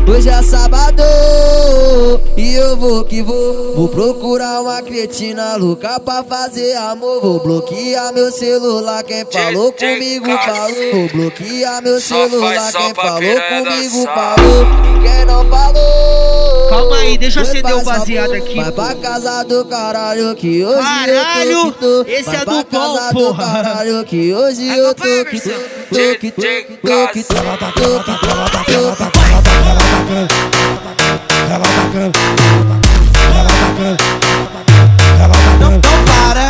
Hoje é sábado e eu vou que vou. Vou procurar uma cretina louca pra fazer amor. Vou bloquear meu celular, quem falou comigo falou. Vou bloquear meu celular, quem falou comigo falou. Quem não falou, calma aí, deixa eu acender o baseado aqui. vai pra casa do caralho que hoje caralho, eu tô que tô. Esse é do bom, porra. Caralho que hoje eu tô que tô. Não para.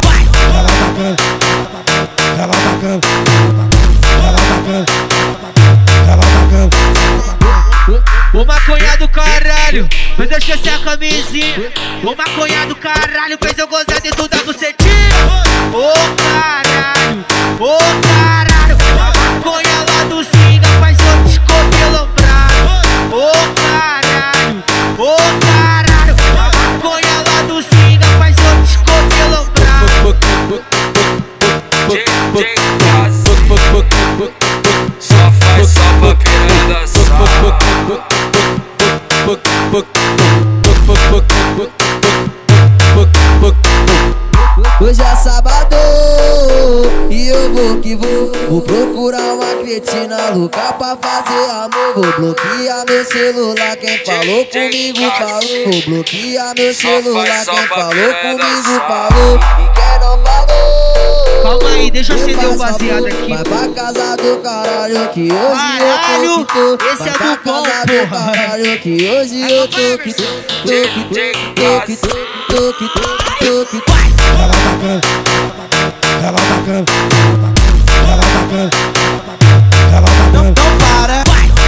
Ô maconha do caralho, fez eu esquecer a camisinha. Ô maconha do caralho, fez eu gozar dentro da bucetinha. Ô caralho, ô caralho, a maconha lá do Singa faz eu descobelombrado. Ô caralho, ô caralho, a maconha lá do Singa faz eu descobelombrado. Só faz só pra piranha só. Hoje é sábado e eu vou que vou. Vou procurar uma cretina louca pra fazer amor. Vou bloquear meu celular, quem falou comigo falou. Vou bloquear meu celular, quem falou comigo falou. E quem não falou, calma aí, deixa eu acender o baseado aqui. vai pra casa do caralho que hoje eu tô que tô. Esse é do vai pra bom, casa do porra. caralho que hoje eu tô que tô. Não para.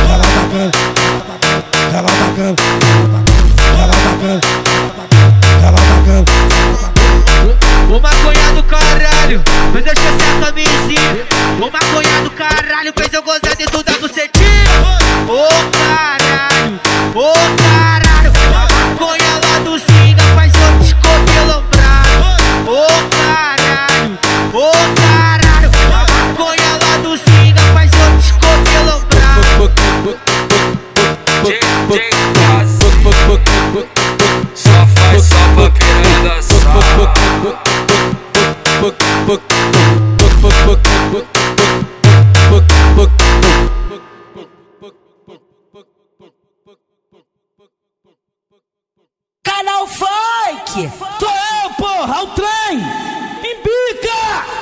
Ô maconha do caralho, fez eu esquecer a camisinha. Ô maconha do caralho, fez eu gozar dentro da bucetinha. Ô caralho, ô caralho, a maconha lá do Singa faz eu descobelombrado. Ô caralho, ô caralho, a maconha lá do Singa faz eu descobelombrado. Só faz só pra piranha só. Canal Funk! Sou eu, porra, o trem! Embica!